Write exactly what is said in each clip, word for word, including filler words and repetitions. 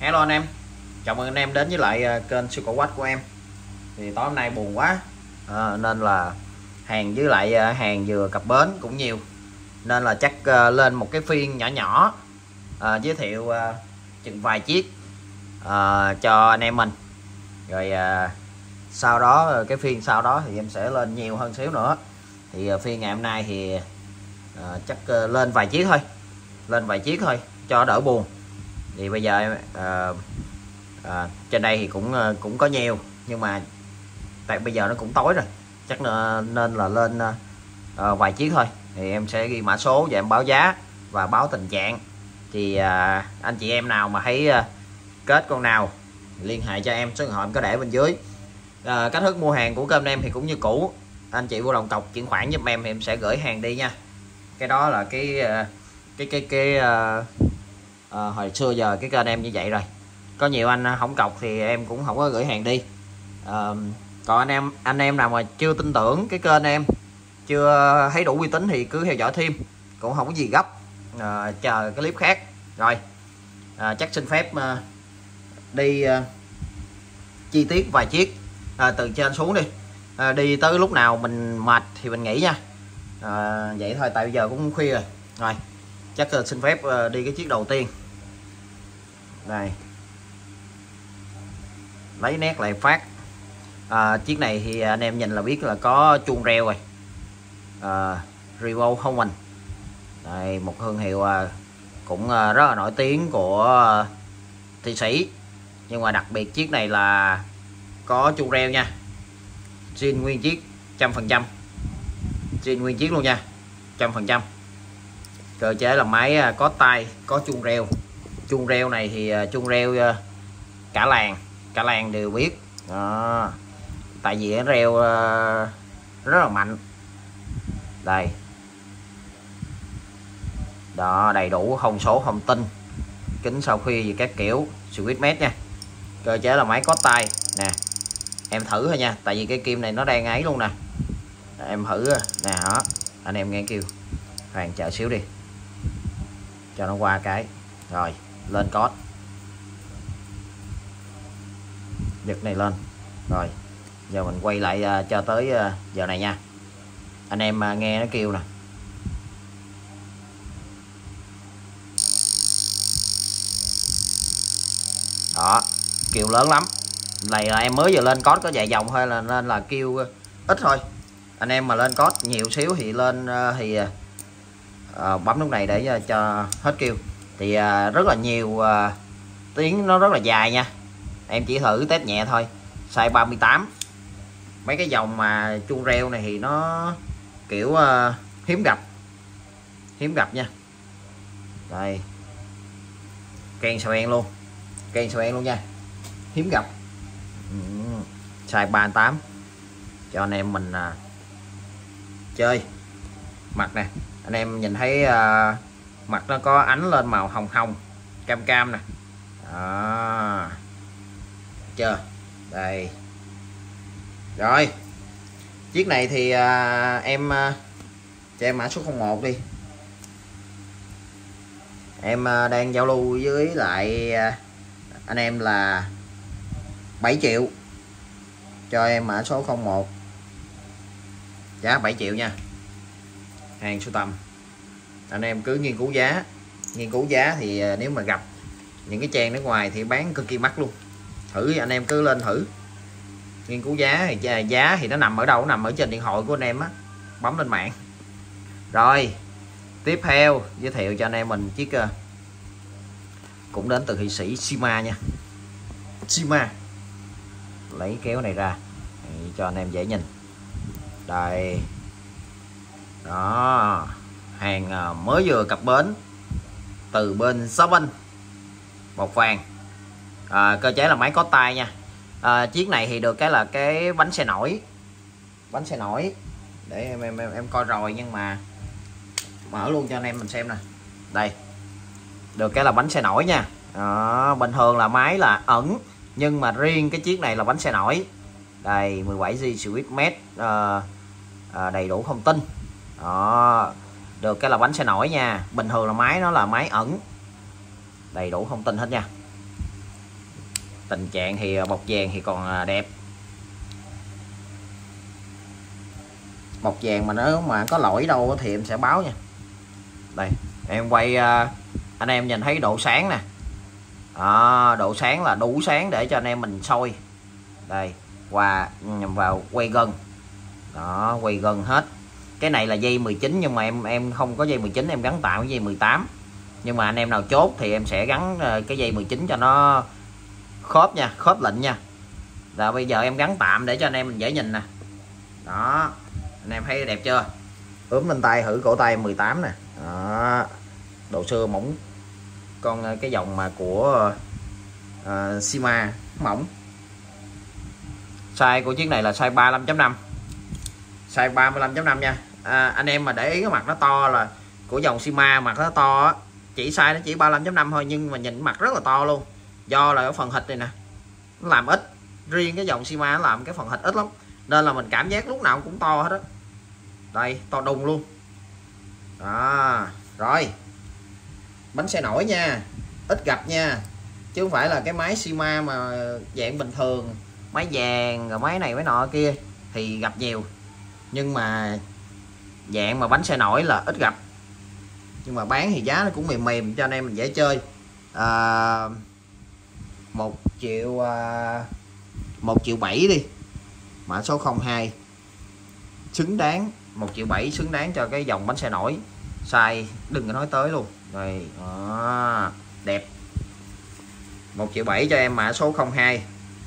Hello anh em, chào mừng anh em đến với lại kênh siêu cổ quách của em. Thì tối hôm nay buồn quá à, nên là hàng với lại hàng vừa cập bến cũng nhiều, nên là chắc uh, lên một cái phiên nhỏ nhỏ uh, giới thiệu uh, chừng vài chiếc uh, cho anh em mình. Rồi uh, sau đó cái phiên sau đó thì em sẽ lên nhiều hơn xíu nữa. Thì uh, phiên ngày hôm nay thì uh, chắc uh, lên vài chiếc thôi, lên vài chiếc thôi cho đỡ buồn. Thì bây giờ uh, uh, trên đây thì cũng uh, cũng có nhiều, nhưng mà tại bây giờ nó cũng tối rồi, chắc nên, nên là lên uh, vài chiếc thôi. Thì em sẽ ghi mã số và em báo giá và báo tình trạng. Thì uh, anh chị em nào mà thấy uh, kết con nào liên hệ cho em, số điện thoại em có để bên dưới. Uh, cách thức mua hàng của kênh em thì cũng như cũ, anh chị vui lòng cọc chuyển khoản giúp em thì em sẽ gửi hàng đi nha. Cái đó là cái uh, cái cái cái uh, uh, hồi xưa giờ cái kênh em như vậy rồi. Có nhiều anh không cọc thì em cũng không có gửi hàng đi. Uh, còn anh em anh em nào mà chưa tin tưởng cái kênh em, chưa thấy đủ uy tín thì cứ theo dõi thêm, cũng không có gì gấp. Uh, chờ cái clip khác. Rồi uh, chắc xin phép uh, đi uh, chi tiết vài chiếc uh, từ trên xuống đi. Uh, đi tới lúc nào mình mệt thì mình nghỉ nha. Uh, vậy thôi, tại bây giờ cũng khuya rồi. Rồi chắc uh, xin phép uh, đi cái chiếc đầu tiên. Đây, lấy nét lại phát. À, chiếc này thì anh em nhìn là biết là có chuông reo rồi. à, Revo Homan. Đây, một thương hiệu à, cũng à, rất là nổi tiếng của à, Thụy Sĩ. Nhưng mà đặc biệt chiếc này là có chuông reo nha, zin nguyên chiếc trăm phần trăm, zin nguyên chiếc luôn nha, trăm phần trăm. Cơ chế là máy à, có tay, có chuông reo. Chuông reo này thì à, chuông reo à, cả làng cả làng đều biết đó, tại vì nó reo uh, rất là mạnh. Đây đó, đầy đủ thông số thông tin, kính sao khuya gì các kiểu, switch mét nha. Cơ chế là máy có tay nè, em thử thôi nha, tại vì cái kim này nó đang ấy luôn nè. Em thử nè, đó anh em nghe kêu Hoàng chờ xíu đi cho nó qua cái. Rồi lên code, giật này lên. Rồi giờ mình quay lại uh, cho tới uh, giờ này nha. Anh em uh, nghe nó kêu nè. Đó, kêu lớn lắm. Này là em mới vừa lên code có vài dòng thôi, là nên là kêu uh, ít thôi. Anh em mà lên code nhiều xíu thì lên uh, thì uh, bấm nút này để uh, cho hết kêu. Thì uh, rất là nhiều uh, tiếng, nó rất là dài nha. Em chỉ thử test nhẹ thôi. Size ba mươi tám. Mấy cái dòng mà chuông reo này thì nó kiểu uh, hiếm gặp, hiếm gặp nha. Đây, kèn sao en luôn, kèn sao en luôn nha, hiếm gặp. ừ. Size ba mươi tám cho anh em mình uh, chơi. Mặt nè, anh em nhìn thấy uh, mặt nó có ánh lên màu hồng hồng cam cam nè. Đó, chưa? Đây. Rồi chiếc này thì à, em à, cho em mã số không một đi. Em à, đang giao lưu với lại à, anh em là bảy triệu, cho em mã số không một, giá bảy triệu nha. Hàng sưu tầm, anh em cứ nghiên cứu giá. Nghiên cứu giá thì à, nếu mà gặp những cái trang nước ngoài thì bán cực kỳ mắc luôn. Thử anh em cứ lên thử nghiên cứu giá. Thì giá thì nó nằm ở đâu? Nó nằm ở trên điện thoại của anh em á, bấm lên mạng. Rồi tiếp theo giới thiệu cho anh em mình chiếc uh, cũng đến từ Thụy Sĩ, Sima nha. Sima, lấy kéo này ra để cho anh em dễ nhìn. Đây đó, hàng uh, mới vừa cập bến từ bên Sáu Binh, bọc vàng. À, cơ chế là máy có tay nha. À, chiếc này thì được cái là cái bánh xe nổi, bánh xe nổi để em em em, em coi rồi, nhưng mà mở luôn cho anh em mình xem nè. Đây, được cái là bánh xe nổi nha. Đó, bình thường là máy là ẩn, nhưng mà riêng cái chiếc này là bánh xe nổi. Đây, mười bảy gi switch mét, à, à, đầy đủ thông tin. Đó, được cái là bánh xe nổi nha. Bình thường là máy nó là máy ẩn, đầy đủ thông tin hết nha. Tình trạng thì bọc vàng thì còn đẹp. Bọc vàng mà nếu mà có lỗi đâu thì em sẽ báo nha. Đây em quay anh em nhìn thấy độ sáng nè. À, độ sáng là đủ sáng để cho anh em mình soi. Đây và nhằm vào quay gần. Đó, quay gần hết. Cái này là dây mười chín nhưng mà em em không có dây mười chín, em gắn tạm với dây mười tám. Nhưng mà anh em nào chốt thì em sẽ gắn cái dây mười chín cho nó khớp nha, khớp lệnh nha. Rồi bây giờ em gắn tạm để cho anh em mình dễ nhìn nè. Đó, anh em thấy đẹp chưa? Ướm lên tay thử cổ tay mười tám nè. Đó, độ xưa mỏng. Con cái dòng mà của uh, Sima mỏng. Size của chiếc này là size ba mươi lăm chấm năm, size ba mươi lăm chấm năm nha. À, anh em mà để ý cái mặt nó to là của dòng Sima, mặt nó to á, chỉ size nó chỉ ba mươi lăm chấm năm thôi nhưng mà nhìn mặt rất là to luôn. Do là cái phần thịt này nè nó làm ít, riêng cái dòng Sima nó làm cái phần thịt ít lắm nên là mình cảm giác lúc nào cũng to hết á. Đây to đùng luôn. Đó, rồi bánh xe nổi nha, ít gặp nha, chứ không phải là cái máy Sima mà dạng bình thường, máy vàng rồi máy này máy nọ kia thì gặp nhiều, nhưng mà dạng mà bánh xe nổi là ít gặp. Nhưng mà bán thì giá nó cũng mềm mềm cho anh em mình dễ chơi. À, một triệu à, một triệu bảy đi, mã số không hai, xứng đáng. Một triệu bảy xứng đáng cho cái dòng bánh xe nổi. Size đừng có nói tới luôn. Rồi đó, đẹp. Một triệu bảy cho em mã số không hai.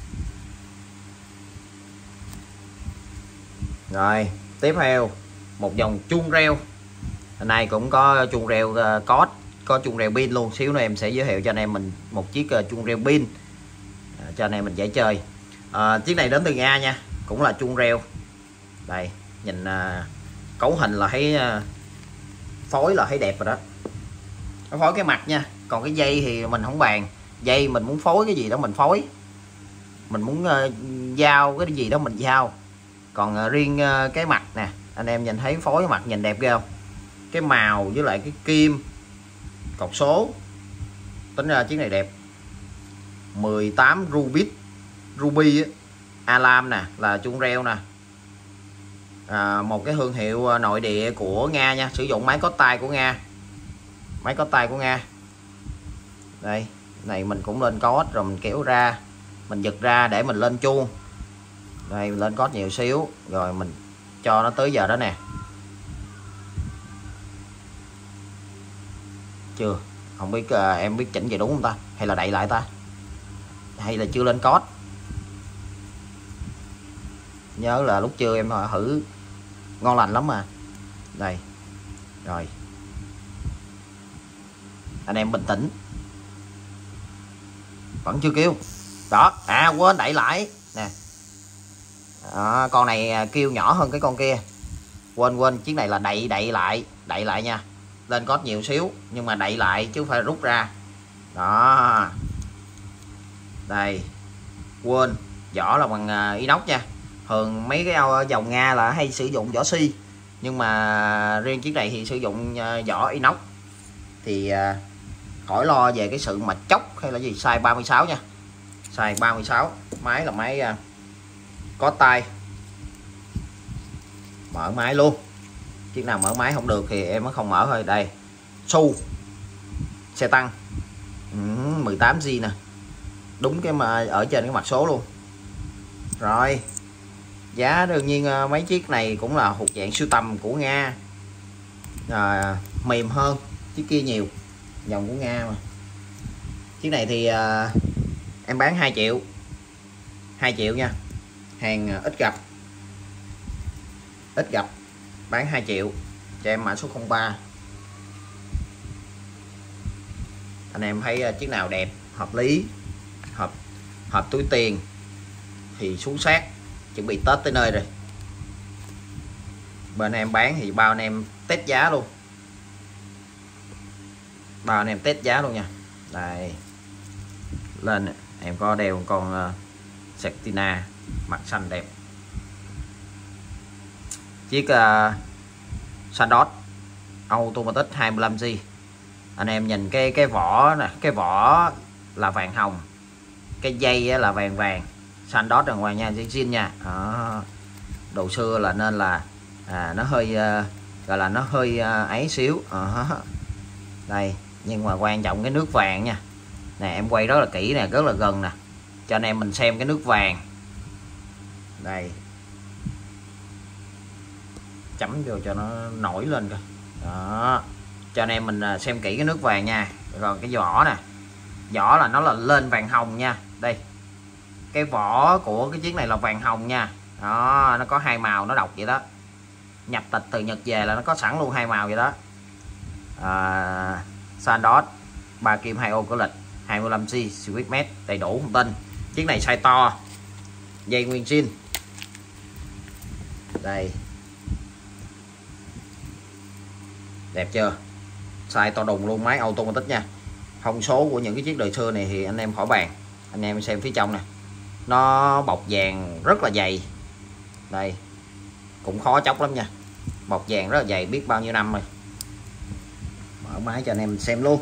Rồi tiếp theo một dòng chuông reo. Hôm nay cũng có chuông reo uh, có có chuông reo pin luôn. Xíu nữa em sẽ giới thiệu cho anh em mình một chiếc uh, chuông reo pin uh, cho anh em mình dễ chơi. Uh, chiếc này đến từ Nga nha, cũng là chuông reo. Đây nhìn uh, cấu hình là thấy uh, phối là thấy đẹp rồi đó. Nó phối cái mặt nha, còn cái dây thì mình không bàn. Dây mình muốn phối cái gì đó mình phối, mình muốn uh, giao cái gì đó mình giao. Còn uh, riêng uh, cái mặt nè, anh em nhìn thấy phối mặt nhìn đẹp ghê không? Cái màu với lại cái kim cọc số, tính ra chiếc này đẹp. Mười tám Ruby Ruby Alarm nè, là chuông reo nè. À, một cái thương hiệu nội địa của Nga nha, sử dụng máy có tay của Nga, máy có tay của Nga. Đây này mình cũng lên code rồi mình kéo ra, mình giật ra để mình lên chuông. Đây mình lên code nhiều xíu rồi mình cho nó tới giờ đó nè. Chưa, không biết uh, em biết chỉnh vậy đúng không ta, hay là đậy lại ta, hay là chưa lên code. Nhớ là lúc trưa em thử ngon lành lắm mà. Đây rồi, anh em bình tĩnh, vẫn chưa kêu đó. À quên đậy lại nè. À, con này kêu nhỏ hơn cái con kia, quên quên chiếc này là đậy đậy lại, đậy lại nha. Lên code nhiều xíu nhưng mà đậy lại chứ không phải rút ra. Đó, đây quên, vỏ là bằng inox nha. Thường mấy cái dòng Nga là hay sử dụng vỏ xi, nhưng mà riêng chiếc này thì sử dụng vỏ inox. Thì khỏi lo về cái sự mà chóc hay là gì. Size ba mươi sáu nha, size ba mươi sáu. Máy là máy có tay, mở máy luôn. Chiếc nào mở máy không được thì em mới không mở thôi. Đây xu xe tăng mười tám G nè, đúng cái mà ở trên cái mặt số luôn. Rồi giá đương nhiên mấy chiếc này cũng là thuộc dạng sưu tầm của Nga, à, mềm hơn chiếc kia nhiều, dòng của Nga mà. Chiếc này thì à, em bán hai triệu, hai triệu nha, hàng ít gặp, ít gặp, bán hai triệu cho em mã số không ba. Anh em thấy chiếc nào đẹp, hợp lý, hợp hợp túi tiền thì xuống sát, chuẩn bị Tết tới nơi rồi. Bên em bán thì bao anh em test giá luôn, bao anh em test giá luôn nha. Đây lên em có đeo con uh, Sextina mặt xanh đẹp. Chiếc uh, Sandot Automatic hai mươi lăm G. Anh em nhìn cái cái vỏ nè, cái vỏ là vàng hồng, cái dây là vàng vàng xanh đót đàng hoàng nha, zin nha. Đó. Đồ xưa là nên là à, nó hơi uh, gọi là nó hơi uh, ấy xíu. Đó. Đây, nhưng mà quan trọng cái nước vàng nha. Nè em quay rất là kỹ nè, rất là gần nè, cho anh em mình xem cái nước vàng. Đây, chấm vô cho nó nổi lên coi. Đó, cho anh em mình xem kỹ cái nước vàng nha. Rồi cái vỏ nè, vỏ là nó là lên vàng hồng nha. Đây, cái vỏ của cái chiếc này là vàng hồng nha. Đó, nó có hai màu, nó độc vậy đó. Nhập tịch từ Nhật về là nó có sẵn luôn hai màu vậy đó. à, Sandot ba kim hai ô cửa lịch hai mươi lăm xi Swiss mét, đầy đủ thông tin. Chiếc này size to, dây nguyên zin. Đây, đẹp chưa, size to đùng luôn, máy automatic nha. Thông số của những cái chiếc đời xưa này thì anh em khỏi bàn. Anh em xem phía trong nè, nó bọc vàng rất là dày. Đây, cũng khó chóc lắm nha, bọc vàng rất là dày, biết bao nhiêu năm rồi. Mở máy cho anh em xem luôn.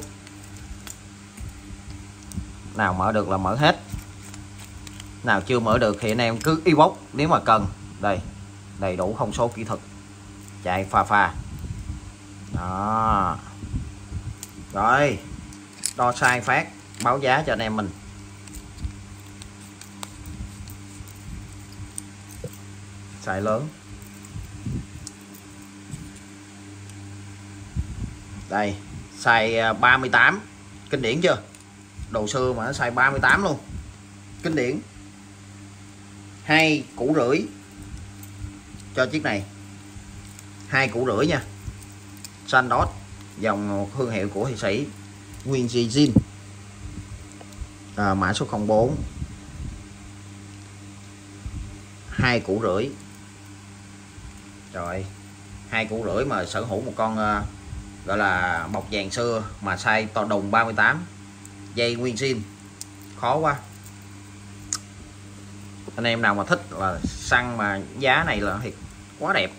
Nào mở được là mở hết, nào chưa mở được thì anh em cứ inbox nếu mà cần. Đây, đầy đủ thông số kỹ thuật, chạy pha pha. Đó. Rồi, đo sai phát báo giá cho anh em mình. Size lớn. Đây, size ba mươi tám, kinh điển chưa? Đồ xưa mà nó size ba mươi tám luôn, kinh điển. Hai củ rưỡi cho chiếc này, hai củ rưỡi nha. Sandot, dòng thương hiệu của Thụy Sĩ, nguyên zin. À, mã số không bốn, hai củ rưỡi. Rồi, hai củ rưỡi mà sở hữu một con uh, gọi là bọc vàng xưa mà size to đùng ba mươi tám, dây nguyên zin, khó quá. Anh em nào mà thích là săn mà giá này là thiệt quá đẹp.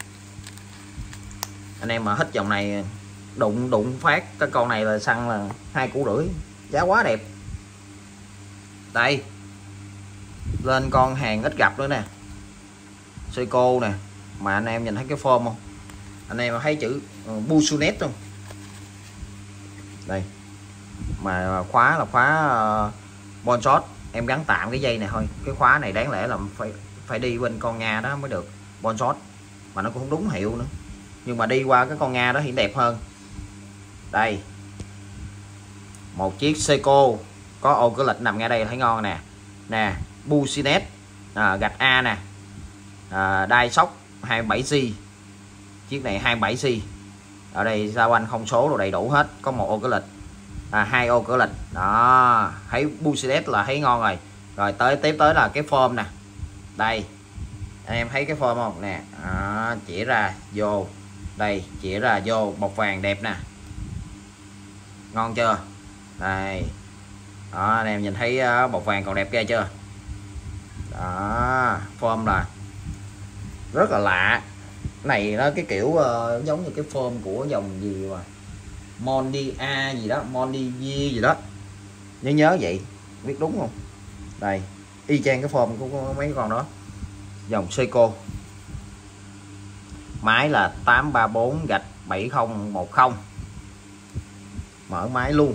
Anh em mà thích dòng này đụng đụng phát cái con này là săn là hai củ rưỡi, giá quá đẹp. Đây, lên con hàng ít gặp nữa nè, Seiko nè, mà anh em nhìn thấy cái form không? Anh em thấy chữ uh, Busunet không? Đây, mà khóa là khóa uh, Bonshot, em gắn tạm cái dây này thôi. Cái khóa này đáng lẽ là phải phải đi bên con Nga đó mới được, Bonshot, mà nó cũng không đúng hiệu nữa, nhưng mà đi qua cái con Nga đó thì đẹp hơn. Đây, một chiếc Seiko có ô cửa lịch nằm ngay đây thấy ngon nè. Nè, Busunet à, gạch A nè, à, đai sóc hai mươi bảy xi, chiếc này hai mươi bảy xi. Ở đây ra quanh không số đồ đầy đủ hết, có một ô cửa lịch, à, hai ô cửa lịch đó. Thấy Busunet là thấy ngon rồi. Rồi tới tiếp tới là cái form nè. Đây, anh em thấy cái form không nè, à, chỉ ra vô đây, chỉ ra vô bọc vàng đẹp nè, ngon chưa? Đây đó, anh em nhìn thấy uh, bọc vàng còn đẹp ghê chưa? Đó, form là rất là lạ. Cái này nó cái kiểu uh, giống như cái form của dòng gì mà Mondia gì đó, Mondia gì đó, nhớ nhớ vậy, biết đúng không? Đây, y chang cái form của mấy con đó, dòng Seiko. Máy là tám ba bốn gạch bảy không một không. Mở máy luôn.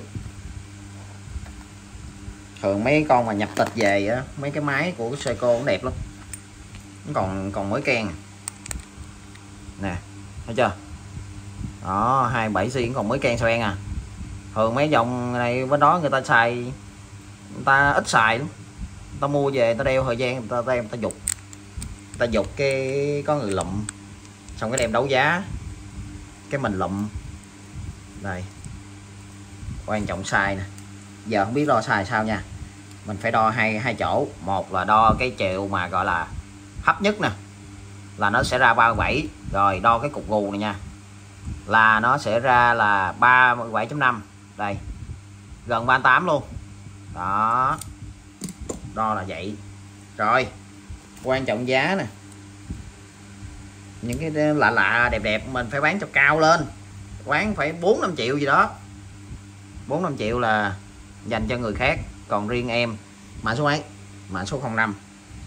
Thường mấy con mà nhập tịch về á, mấy cái máy của Seiko cũng đẹp lắm, nó còn còn mới keng nè, thấy chưa? Đó, hai mươi bảy xi cũng còn mới keng xoen à. Thường mấy dòng này bên đó người ta xài, người ta ít xài lắm, người ta mua về người ta đeo thời gian, người ta đem người ta dục, người ta dục cái có người lụm, xong cái đem đấu giá cái mình lụm. Đây, quan trọng size nè, giờ không biết đo size sao nha. Mình phải đo hai hai chỗ, một là đo cái chiều mà gọi là thấp nhất nè, là nó sẽ ra ba mươi bảy. Rồi đo cái cục gù này nha, là nó sẽ ra là ba mươi bảy chấm năm. Đây, gần ba mươi tám luôn đó, đo là vậy. Rồi quan trọng giá nè, những cái lạ lạ đẹp đẹp mình phải bán cho cao lên, bán phải bốn năm triệu gì đó. Bốn năm triệu là dành cho người khác, còn riêng em Mã số mấy? Mã số không năm.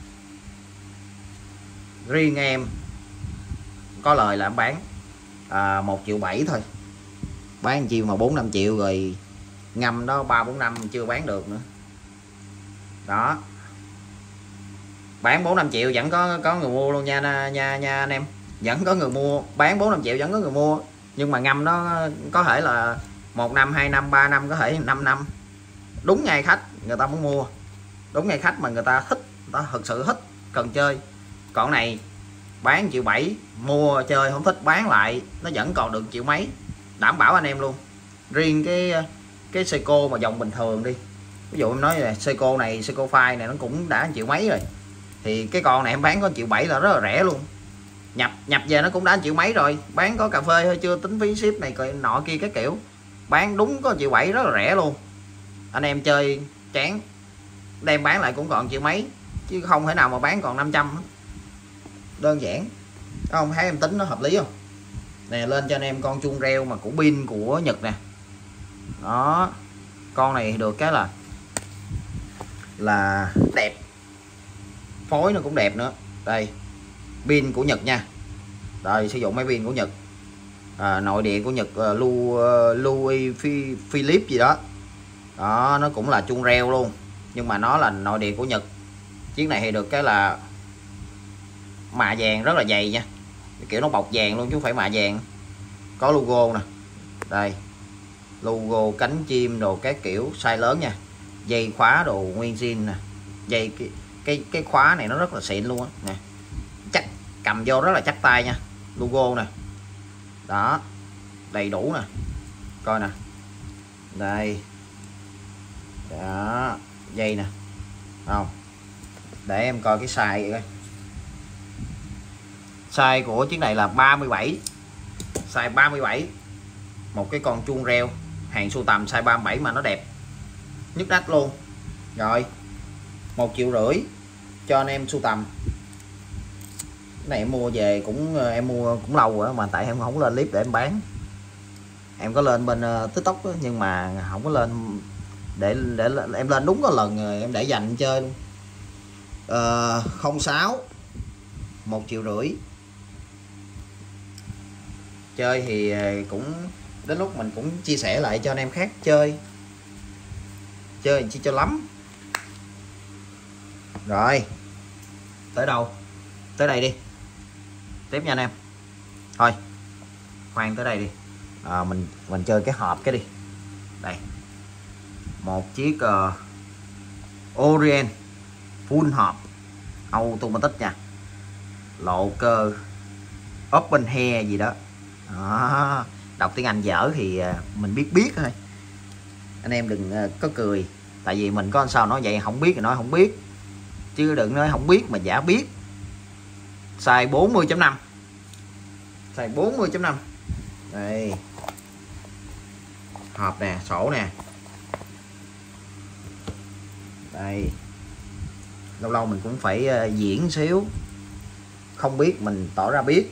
Riêng em có lời là em bán à, một triệu bảy thôi, bán chiều mà bốn năm triệu rồi, ngâm đó ba bốn năm chưa bán được nữa đó. Bán bốn năm triệu vẫn có có người mua luôn nha nha nha anh em, vẫn có người mua. Bán bốn năm triệu vẫn có người mua, nhưng mà ngâm nó có thể là một năm, hai năm, ba năm, có thể năm năm, đúng ngày khách người ta muốn mua, đúng ngày khách mà người ta thích, người ta thực sự thích cần chơi. Còn này bán triệu bảy, mua chơi không thích bán lại, nó vẫn còn được triệu mấy, đảm bảo anh em luôn. Riêng cái cái Seiko mà dòng bình thường đi, ví dụ em nói là Seiko này, Seiko Phai này nó cũng đã triệu mấy rồi, thì cái con này em bán có triệu bảy là rất là rẻ luôn. Nhập nhập về nó cũng đã triệu mấy rồi, bán có cà phê thôi, chưa tính phí ship này coi nọ kia cái kiểu, bán đúng có triệu bảy rất là rẻ luôn. Anh em chơi chán đem bán lại cũng còn triệu mấy, chứ không thể nào mà bán còn năm trăm. Đơn giản không, thấy em tính nó hợp lý không nè. Lên cho anh em con chuông reo mà của pin của Nhật nè đó. Con này được cái là là đẹp, phối nó cũng đẹp nữa. Đây pin của Nhật nha, đây sử dụng máy pin của Nhật, à, nội địa của Nhật, uh, Lu, uh, Louis Philippe gì đó đó. Nó cũng là chuông reo luôn, nhưng mà nó là nội địa của Nhật. Chiếc này thì được cái là mạ vàng rất là dày nha, kiểu nó bọc vàng luôn chứ không phải mạ vàng. Có logo nè, đây logo cánh chim đồ các kiểu, size lớn nha. Dây khóa đồ nguyên zin nè, dây cái cái cái khóa này nó rất là xịn luôn á nè, chắc cầm vô rất là chắc tay nha. Logo nè đó, đầy đủ nè, coi nè, đây đó, dây nè không. Để em coi cái size coi. Size của chiếc này là ba mươi bảy, size ba mươi bảy. Một cái con chuông reo hàng sưu tầm size ba mươi bảy mà nó đẹp nhất đắt luôn. Rồi một triệu rưỡi cho anh em sưu tầm. Cái này em mua về cũng em mua cũng lâu rồi mà tại em không lên clip để em bán. Em có lên bên uh, TikTok đó, nhưng mà không có lên để để em lên đúng có lần rồi em để dành chơi luôn. Uh, không sáu một triệu rưỡi. Chơi thì cũng đến lúc mình cũng chia sẻ lại cho anh em khác chơi, chơi chi cho lắm. Rồi tới đâu? Tới đây đi, tiếp nha anh em. Thôi khoan tới đây đi, à, mình mình chơi cái hộp cái đi. Đây một chiếc uh, Orient full hộp automatic nha, lộ cơ open hair gì đó. Đó, đọc tiếng Anh dở thì mình biết biết thôi, anh em đừng có cười, tại vì mình có sao nói vậy, không biết thì nói không biết, chứ đừng nói không biết mà giả biết. Size bốn mươi chấm năm, size bốn mươi chấm năm. Đây hộp nè, sổ nè, đây lâu lâu mình cũng phải diễn xíu, không biết mình tỏ ra biết,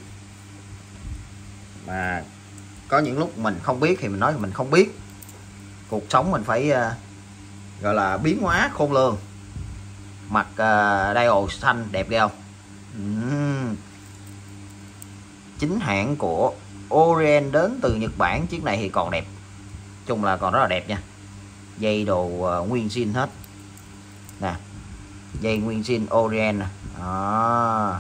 mà có những lúc mình không biết thì mình nói mình không biết. Cuộc sống mình phải uh, gọi là biến hóa khôn lường. Mặt uh, dial xanh đẹp ghê không? uhm. Chính hãng của Orient đến từ Nhật Bản. Chiếc này thì còn đẹp, chung là còn rất là đẹp nha. Dây đồ uh, nguyên zin hết nè, dây nguyên zin Orient nè đó,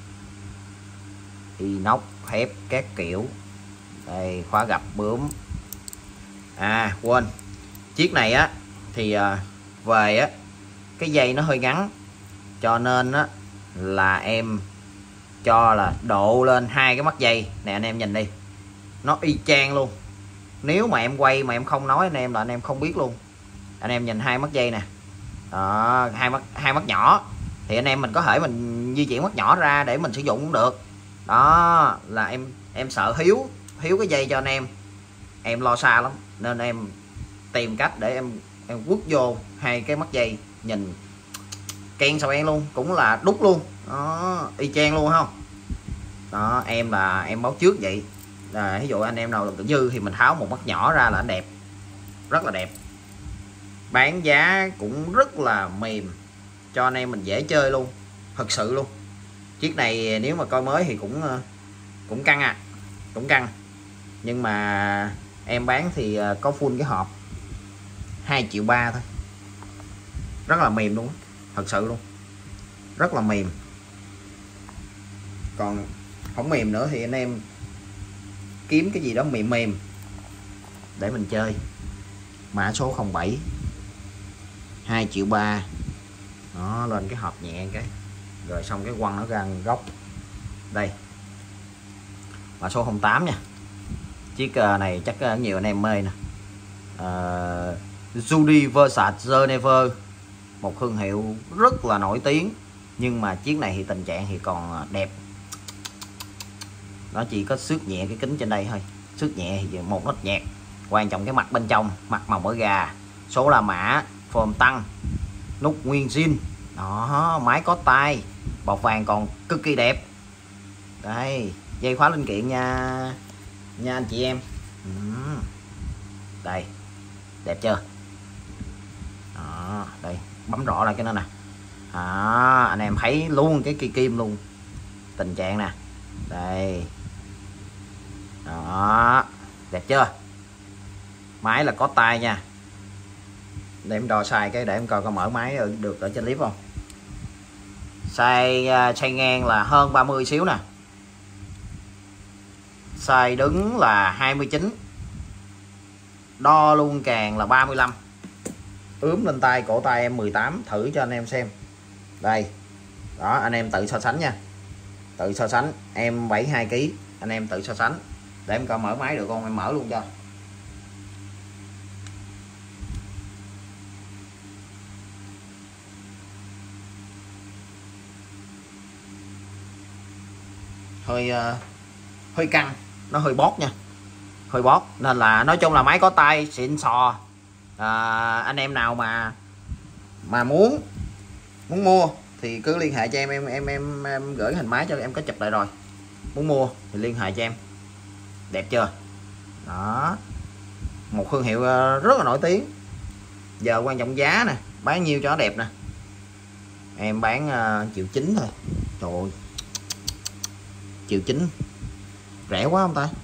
inox thép các kiểu. Đây khóa gập bướm. À quên, chiếc này á thì uh, về á cái dây nó hơi ngắn, cho nên á là em cho là độ lên hai cái mắt dây nè, anh em nhìn đi, nó y chang luôn. Nếu mà em quay mà em không nói anh em là anh em không biết luôn. Anh em nhìn hai mắt dây nè đó, hai mắt hai mắt nhỏ thì anh em mình có thể mình di chuyển mắt nhỏ ra để mình sử dụng cũng được. Đó là em em sợ thiếu thiếu cái dây cho anh em, em lo xa lắm nên em tìm cách để em em quất vô hai cái mắt dây, nhìn ken sao en luôn, cũng là đúc luôn đó, y chang luôn không. Đó em là em báo trước vậy là ví dụ anh em nào tự dư thì mình tháo một mắt nhỏ ra là anh đẹp, rất là đẹp. bán giá cũng rất là mềm cho anh em mình dễ chơi luôn, thật sự luôn. Chiếc này nếu mà coi mới thì cũng cũng căng à, cũng căng, nhưng mà em bán thì có full cái hộp hai triệu ba thôi, rất là mềm luôn, thật sự luôn, rất là mềm. Còn không mềm nữa thì anh em kiếm cái gì đó mềm mềm để mình chơi. Mã số không bảy hai triệu ba, nó lên cái hộp nhẹ cái rồi xong cái quăng nó ra góc đây. Mã số không tám nha, chiếc này chắc nhiều anh em mê nè. uh, Judy Versace Geneva, một thương hiệu rất là nổi tiếng, nhưng mà chiếc này thì tình trạng thì còn đẹp, nó chỉ có xước nhẹ cái kính trên đây thôi, xước nhẹ thì một nốt nhạc. Quan trọng cái mặt bên trong, mặt màu mỡ gà, số la mã, phồm tăng, nút nguyên zin đó, máy có tay, bọc vàng còn cực kỳ đẹp. Đây, dây khóa linh kiện nha nha anh chị em. Đây, đẹp chưa? Đó, đây bấm rõ lại cái nó nè. Đó, anh em thấy luôn cái cây kim luôn, tình trạng nè. Đây, đó, đẹp chưa? Máy là có tay nha. Để em đo size cái để em coi có mở máy được ở trên clip không. Size size ngang là hơn ba mươi xíu nè, size đứng là hai mươi chín, đo luôn càng là ba mươi lăm. Ướm lên tay cổ tay em mười tám, thử cho anh em xem. Đây, đó anh em tự so sánh nha, tự so sánh. Em bảy mươi hai ki lô gam, anh em tự so sánh. Để em coi mở máy được không, em mở luôn cho. Hơi uh, hơi căng, nó hơi bót nha, hơi bót, nên là nói chung là máy có tay xịn sò. À, anh em nào mà mà muốn muốn mua thì cứ liên hệ cho em em em em, em gửi hình máy cho em, có chụp lại rồi. Muốn mua thì liên hệ cho em. Đẹp chưa? Đó, một thương hiệu rất là nổi tiếng. Giờ quan trọng giá nè, bán nhiêu cho nó đẹp nè. Em bán uh, triệu chín thôi. Trời ơi, triệu chín rẻ quá không ta?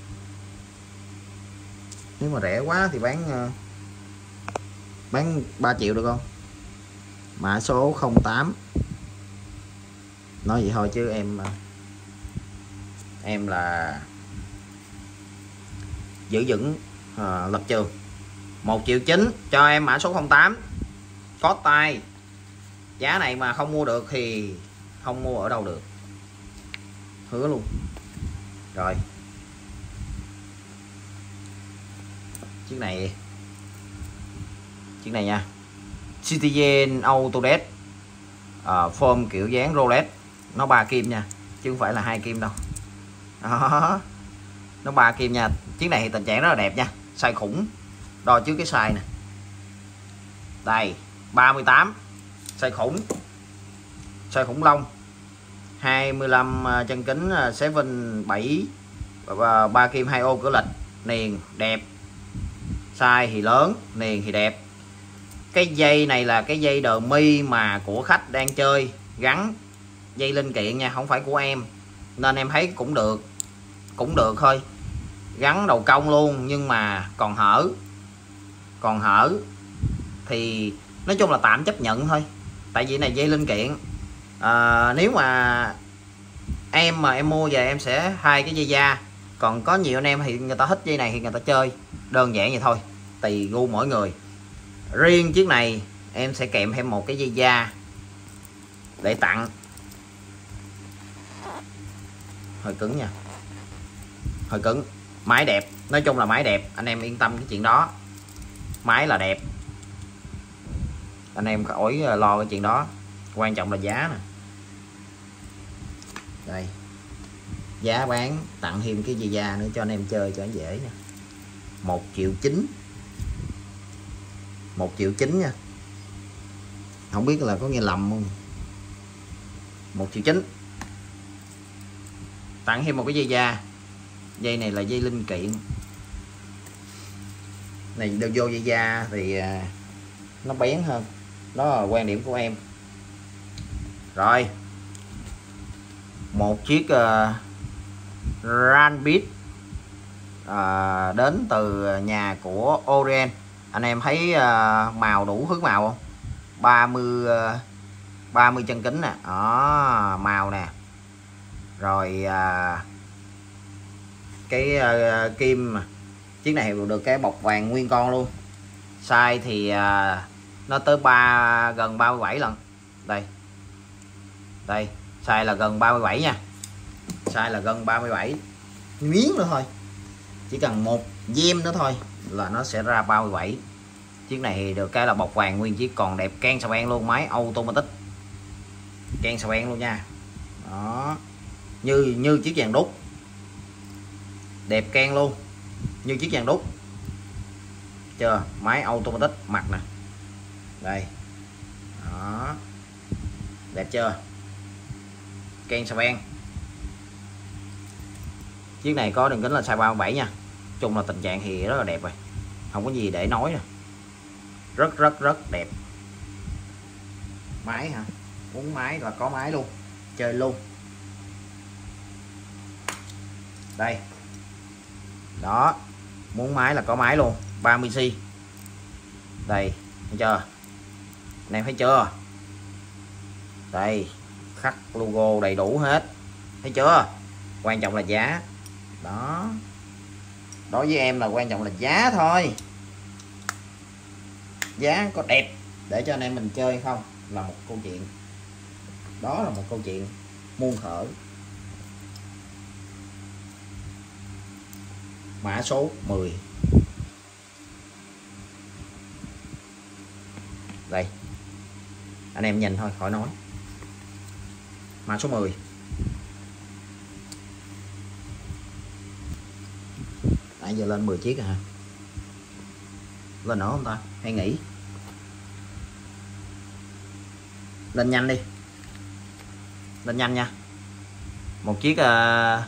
Nếu mà rẻ quá thì bán uh, bán ba triệu được không? Mã số không tám. Nói vậy thôi chứ em uh, em là giữ vững uh, lập trường. Một triệu chín cho em mã số không tám, có tay. Giá này mà không mua được thì không mua ở đâu được, hứa luôn. Rồi, chiếc này chiếc này nha, Citizen Autodesk, uh, form kiểu dáng Rolex, nó ba kim nha, chứ không phải là hai kim đâu. Đó, nó ba kim nha. Chiếc này thì tình trạng rất là đẹp nha, size khủng. Đo trước cái size nè, đây ba mươi tám, size khủng, size khủng long. Hai mươi lăm chân kính seven bảy và ba kim hai ô cửa lịch, niền đẹp, size thì lớn, niền thì đẹp. Cái dây này là cái dây đờ mi mà của khách đang chơi, gắn dây linh kiện nha, không phải của em, nên em thấy cũng được, cũng được thôi. Gắn đầu cong luôn nhưng mà còn hở, còn hở thì nói chung là tạm chấp nhận thôi, tại vì này dây linh kiện. À, nếu mà em mà em mua về em sẽ hai cái dây da, còn có nhiều anh em thì người ta thích dây này thì người ta chơi, đơn giản vậy thôi, tùy gu mỗi người. Riêng chiếc này em sẽ kèm thêm một cái dây da để tặng, hơi cứng nha, hơi cứng. Máy đẹp, nói chung là máy đẹp, anh em yên tâm cái chuyện đó, máy là đẹp, anh em khỏi lo cái chuyện đó. Quan trọng là giá nè. Đây, giá bán tặng thêm cái dây da nữa cho anh em chơi cho nó dễ nha. Một triệu chín, một triệu chín nha, không biết là có nghe lầm không. Một triệu chín, tặng thêm một cái dây da. Dây này là dây linh kiện này, đưa vô dây da thì nó bén hơn. Đó là quan điểm của em. Rồi một chiếc uh, Ranbit uh, đến từ nhà của Orient. Anh em thấy uh, màu đủ hướng màu không? ba mươi uh, ba mươi chân kính nè, đó màu nè. Rồi uh, cái uh, kim chiếc này được cái bọc vàng nguyên con luôn. Size thì uh, nó tới ba gần ba mươi bảy lần. Đây. Đây, size là gần ba mươi bảy nha. Size là gần ba mươi bảy. Miếng nữa thôi. Chỉ cần một gem nữa thôi là nó sẽ ra ba mươi bảy. Chiếc này thì được cái là bọc vàng nguyên chiếc, còn đẹp can xà beng luôn, máy automatic. Can xà beng luôn nha. Đó. Như như chiếc vàng đúc. Đẹp can luôn. Như chiếc vàng đúc. Chưa, máy automatic mặt nè. Đây. Đó. Đẹp chưa? Can xà beng. Chiếc này có đường kính là size ba mươi bảy nha. Chung là tình trạng thì rất là đẹp rồi, không có gì để nói nè. Rất rất rất đẹp. Máy hả? Muốn máy là có máy luôn, chơi luôn. Đây. Đó, muốn máy là có máy luôn, ba mươi xi. Đây, thấy chưa? Anh em thấy chưa? Đây, khắc logo đầy đủ hết. Thấy chưa? Quan trọng là giá. Đó. Đối với em là quan trọng là giá thôi. Giá có đẹp để cho anh em mình chơi không là một câu chuyện. Đó là một câu chuyện muôn thuở. Mã số mười. Đây. Anh em nhìn thôi khỏi nói. Mã số mười. Nãy giờ lên mười chiếc rồi hả? Lên nữa không ta? Hay nghỉ? Lên nhanh đi. Lên nhanh nha. Một chiếc uh,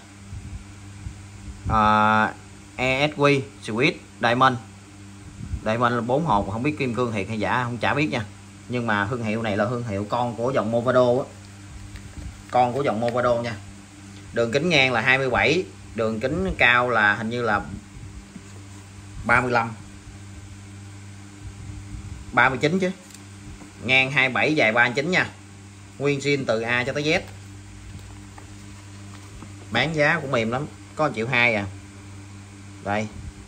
uh, e ét quy Switch Diamond. Diamond là bốn hộp, không biết kim cương thiệt hay giả không chả biết nha. Nhưng mà thương hiệu này là thương hiệu con của dòng Movado á. Con của dòng Movado nha. Đường kính ngang là hai mươi bảy, đường kính cao là hình như là ba mươi lăm. ba mươi chín chứ. Ngang hai mươi bảy, dài ba mươi chín nha. Nguyên zin từ A cho tới Z. Bán giá cũng mềm lắm, có một triệu hai à. Đây.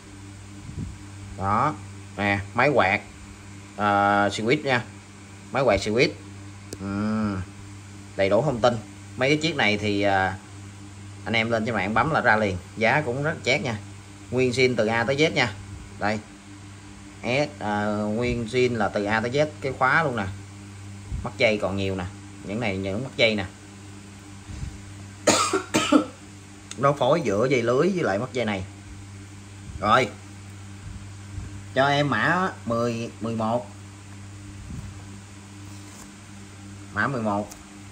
Đó. Nè, máy quạt uh, switch nha. Máy quạt switch. uhm. Đầy đủ thông tin. Mấy cái chiếc này thì uh, anh em lên trên mạng bấm là ra liền. Giá cũng rất chét nha. Nguyên zin từ A tới Z nha. Đây. S, uh, nguyên zin là từ A tới Z, cái khóa luôn nè. Mắt dây còn nhiều nè. Những này những mắt dây nè. Nó phối giữa dây lưới với lại mắt dây này. Rồi. Cho em mã mười, mười một. Mã mười một.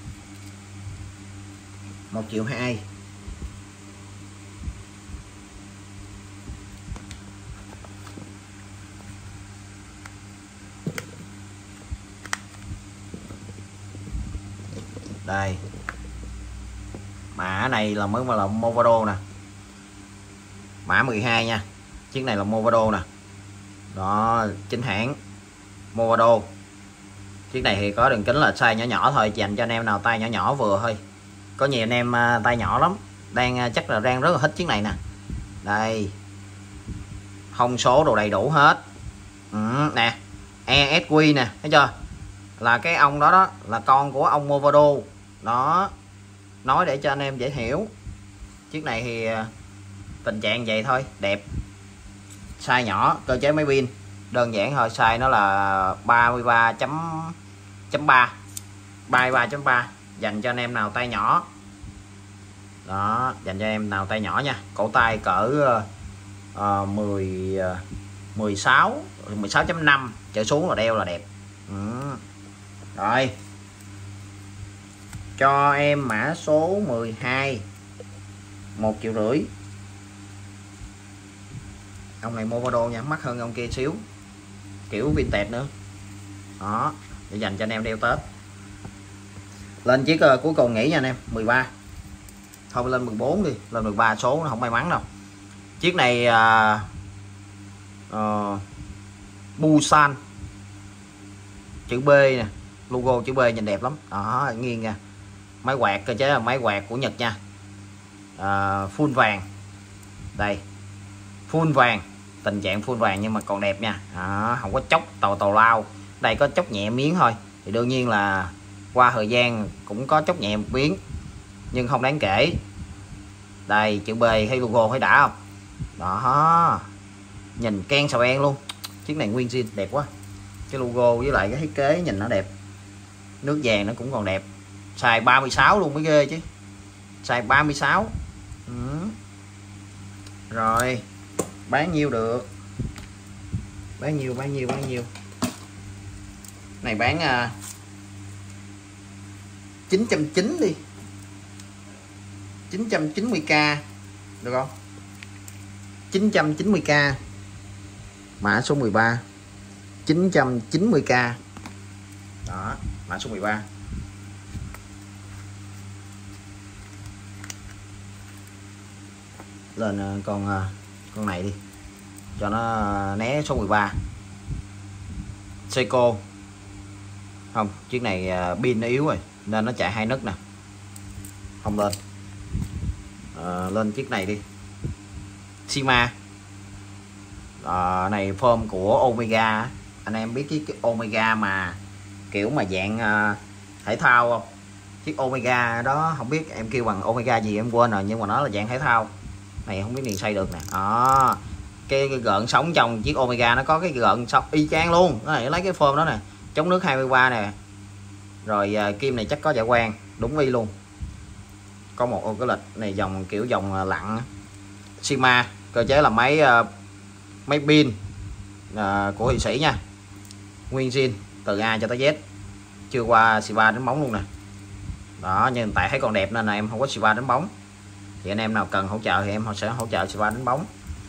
một triệu hai. Đây. Mã này là mới mà là Movado nè. Mã mười hai nha. Chiếc này là Movado nè. Đó, chính hãng Movado. Chiếc này thì có đường kính là size nhỏ nhỏ thôi, dành cho anh em nào tay nhỏ nhỏ vừa thôi. Có nhiều anh em tay nhỏ lắm, đang chắc là đang rất là thích chiếc này nè. Đây. Thông số đồ đầy đủ hết. Ừ, nè. e ét quy nè, thấy chưa? Là cái ông đó đó là con của ông Movado. Đó. Nói để cho anh em dễ hiểu. Chiếc này thì tình trạng vậy thôi, đẹp. Size nhỏ, cơ chế máy pin đơn giản thôi, size nó là ba mươi ba chấm ba, ba mươi ba chấm ba, dành cho anh em nào tay nhỏ. Đó, dành cho em nào tay nhỏ nha. Cổ tay cỡ uh, mười, mười sáu, mười sáu chấm năm trở xuống là đeo là đẹp. Ừ. Rồi. Cho em mã số mười hai. một triệu rưỡi. Ông này Movado nha, mắc hơn ông kia xíu. Kiểu vintage nữa. đó, để dành cho anh em đeo Tết. Lên chiếc uh, cuối cùng nghỉ nha anh em, mười ba. Thôi lên mười bốn đi, lên mười ba số nó không may mắn đâu. Chiếc này uh, uh, Busan chữ B nè, logo chữ B nhìn đẹp lắm đó, nghiêng nha. Máy quạt cơ chế là máy quạt của Nhật nha. uh, Full vàng đây, full vàng, tình trạng full vàng nhưng mà còn đẹp nha đó, không có chốc tàu tàu lao. Đây có chốc nhẹ miếng thôi, thì đương nhiên là qua thời gian cũng có chốc nhẹ một miếng nhưng không đáng kể. Đây chữ B hay logo thấy đã không đó, nhìn ken sào en luôn. Chiếc này nguyên zin đẹp quá, cái logo với lại cái thiết kế nhìn nó đẹp, nước vàng nó cũng còn đẹp. Size ba mươi sáu luôn mới ghê chứ, size ba mươi sáu. ừ. Rồi bán nhiêu được, bán nhiêu bán nhiêu bán nhiêu này, bán uh, chín trăm chín mươi đi, chín trăm chín mươi k được không? chín trăm chín mươi k, mã số mười ba, chín trăm chín mươi k đó, mã số mười ba. Lên con con này đi cho nó né số mười ba. Seiko không, chiếc này pin nó yếu rồi nên nó chạy hai nấc nè, không lên. À, lên chiếc này đi, Shima à, này form của Omega. Anh em biết chiếc Omega mà kiểu mà dạng uh, thể thao không? Chiếc Omega đó không biết em kêu bằng Omega gì em quên rồi, nhưng mà nó là dạng thể thao. Này không biết liền xoay được nè đó, cái, cái gợn sóng trong chiếc Omega nó có cái gợn sóng y chang luôn. Cái này lấy cái form đó nè, chống nước hai mươi ba nè, rồi uh, kim này chắc có dạ quang đúng y luôn. Có một ô cái lịch này dòng kiểu dòng lặn. Shima cơ chế là máy uh, máy pin uh, của Thụy Sĩ nha, nguyên zin từ A cho tới Z, chưa qua xì ba đánh bóng luôn nè đó. Nhưng tại thấy còn đẹp nên là em không có xì ba đánh bóng, thì anh em nào cần hỗ trợ thì em sẽ hỗ trợ xì ba đánh bóng.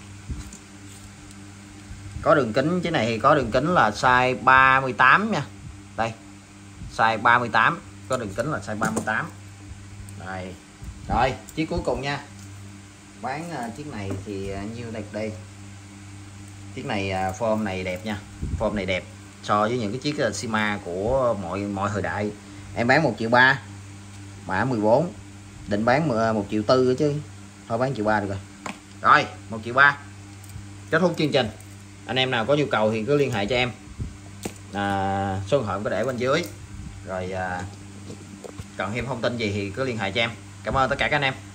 Có đường kính cái này thì có đường kính là size ba mươi tám nha, đây size ba mươi tám, có đường kính là size ba mươi tám đây. Rồi chiếc cuối cùng nha, bán uh, chiếc này thì uh, nhiêu đẹp đây. Chiếc này uh, form này đẹp nha, form này đẹp so với những cái chiếc uh, Shima của mọi mọi thời đại. Em bán một triệu ba, mã mười bốn, định bán một triệu tư chứ thôi bán triệu ba được rồi. Rồi một triệu ba kết thúc chương trình. Anh em nào có nhu cầu thì cứ liên hệ cho em, à, số điện thoại có để bên dưới, rồi à, cần thêm thông tin gì thì cứ liên hệ cho em. Cảm ơn tất cả các anh em.